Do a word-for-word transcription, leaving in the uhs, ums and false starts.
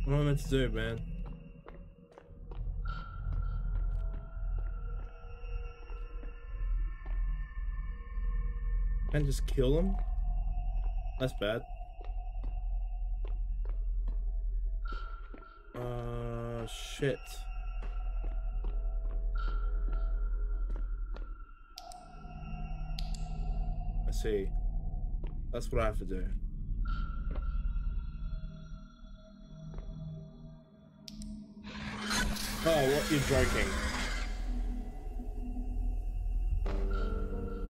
What am I meant to do, man? Can't just kill him? That's bad. Uh, shit. I see. That's what I have to do. Oh, what? You're joking.